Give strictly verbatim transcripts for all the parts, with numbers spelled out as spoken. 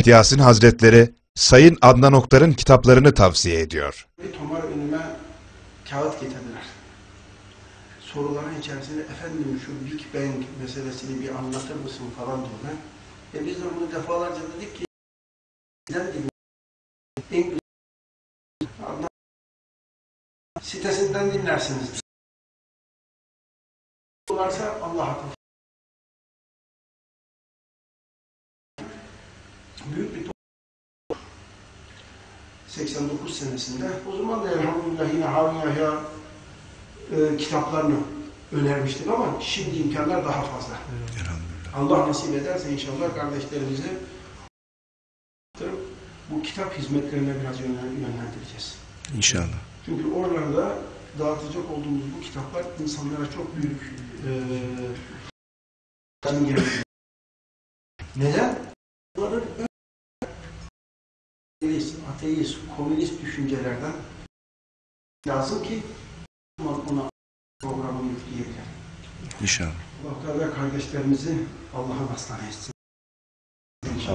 Yasin Hazretleri, Sayın Adnan Oktar'ın kitaplarını tavsiye ediyor. Bir tomar önüme kağıt getirdiler. Soruların içerisinde efendim şu Big Bang meselesini bir anlatır mısın falan diyorlar. E biz de bunu defalarca dedik ki İngiliz sitesinden dinlersiniz. Varsa Allah'a büyük bir seksen dokuz senesinde o zaman da elhamdülillah yine Harun Yahya e, kitaplarını önermiştik ama şimdi imkanlar daha fazla. Allah nasip ederse inşallah kardeşlerimizi bu kitap hizmetlerine biraz yönlendireceğiz. İnşallah. Çünkü oralarda dağıtacak olduğumuz bu kitaplar insanlara çok büyük e, neden? Bunların ateist, komünist düşüncelerden lazım ki ona programını yükleyebilir. İnşallah. Allah Teala kardeşlerimizi Allah'a hastane etsin. İnşallah.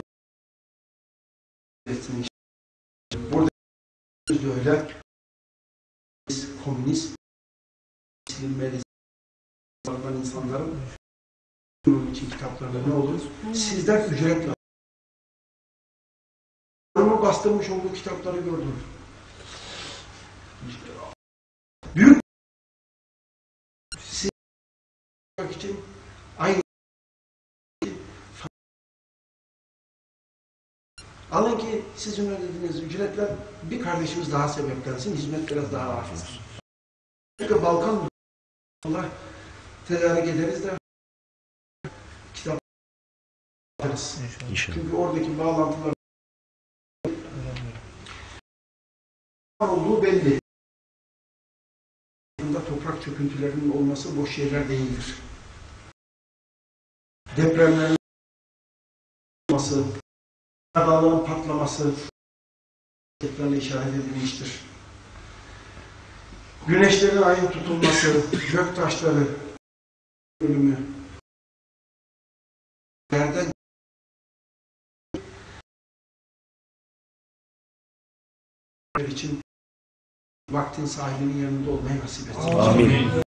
Etsin. Burada öyle komünist silinmeli insanların bunun için kitaplarında ne olur? Sizden ücretle onu bastırmış olduğu kitapları gördüm. Büyük siz için aynı alın ki sizin ödediğiniz ücretler bir kardeşimiz daha sebeplensin, hizmet biraz daha artsın. Çünkü Balkan Allah tedarik ederiz de kitap alırız. Çünkü oradaki bağlantılar olduğu belli. Toprak çöküntülerinin olması boş şeyler değildir. Depremlerin olması, dağların patlaması depremle işaret edilmiştir. Güneşlerin ayın tutulması, göktaşları ölümü yerden için vaktin sahibinin yanında olmayı nasip etsin. Amin.